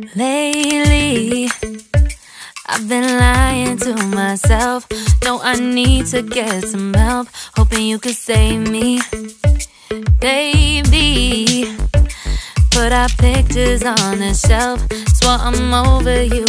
Lately, I've been lying to myself. No, I need to get some help. Hoping you could save me, baby. Put our pictures on the shelf. Swore I'm over you.